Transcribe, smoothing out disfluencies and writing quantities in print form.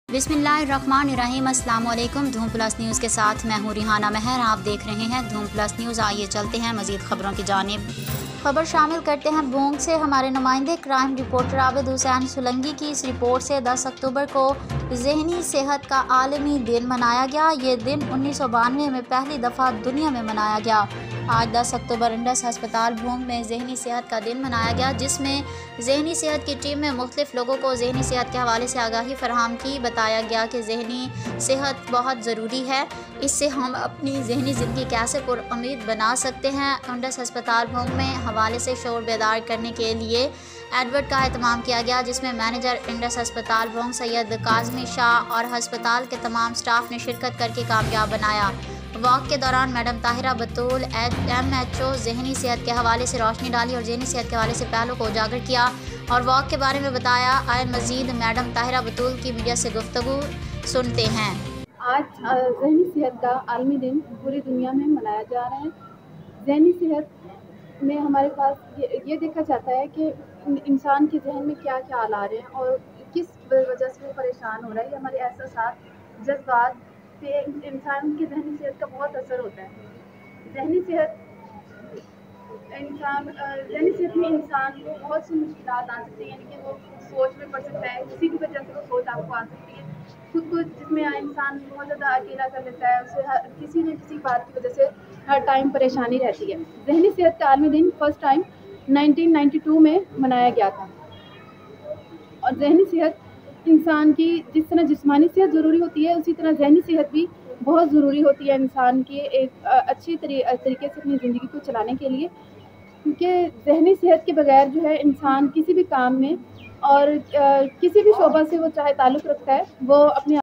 बिस्मिल्लाहिर्रहमानिर्रहीम। अस्सलाम वालेकुम। धूम प्लस न्यूज़ के साथ मैं हूँ रिहाना महर। आप देख रहे हैं धूम प्लस न्यूज़। आइए चलते हैं मज़ीद खबरों की जानिब। खबर शामिल करते हैं बोंग से। हमारे नुमाइंदे क्राइम रिपोर्टर आबिद हुसैन सुलंगी की इस रिपोर्ट से 10 अक्टूबर को ज़हनी सेहत का आलमी दिन मनाया गया। ये दिन 1992 में पहली दफ़ा दुनिया में मनाया गया। आज 10 अक्टूबर इंडस हस्पताल भोंग में ज़हनी सेहत का दिन मनाया गया, जिसमें ज़हनी सेहत की टीम में मुख्तलिफ लोगों को ज़हनी सेहत के हवाले से आगाही फराहम की। बताया गया कि ज़हनी सेहत बहुत ज़रूरी है, इससे हम अपनी ज़हनी ज़िंदगी कैसे पुरुम्मीद बना सकते हैं। इंडस हस्पताल भोंग में हवाले से शोर बेदार करने के लिए एडवर्ट का एहतमाम किया गया, जिसमें मैनेजर इंडस हस्पताल भोंग सैयद काज़मी शाह और हस्पताल के तमाम स्टाफ ने शिरकत करके कामयाब बनाया। वॉक के दौरान मैडम ताहिरा बतूल MHO ज़हनी सेहत के हवाले से रोशनी डाली और ज़हनी सेहत के हवाले से पहलू को उजागर किया और वॉक के बारे में बताया। आए मज़ीद मैडम ताहिरा बतूल की मीडिया से गुफ्तगू सुनते हैं। आज ज़हनी सेहत का आलमी दिन पूरी दुनिया में मनाया जा रहा है। ज़हनी सेहत में हमारे पास ये देखा जाता है कि इंसान के जहन में क्या ख्याल आ रहे हैं और किस वजह से वो परेशान हो रहा है। ये हमारे एहसास, जज्बात पे इंसान की ज़हनी सेहत का बहुत असर होता है। ज़हनी सेहत में इंसान को बहुत सी मुश्किलात आ सकती हैं, यानी कि वो सोच में पड़ सकता है, किसी भी वजह से वो सोच आपको आ सकती है। खुद को जिसमें इंसान बहुत ज़्यादा अकेला कर लेता है, उसे किसी न किसी बात की वजह से हर टाइम परेशानी रहती है। ज़हनी सेहत का आलमी दिन फर्स्ट टाइम 1992 में मनाया गया था। और ज़हनी सेहत इंसान की जिस तरह जिस्मानी सेहत ज़रूरी होती है, उसी तरह ज़हनी सेहत भी बहुत ज़रूरी होती है इंसान की एक अच्छी तरीके से अपनी ज़िंदगी को चलाने के लिए। क्योंकि ज़हनी सेहत के बगैर जो है इंसान किसी भी काम में और किसी भी शोबा से वो चाहे ताल्लुक़ रखता है, वो अपने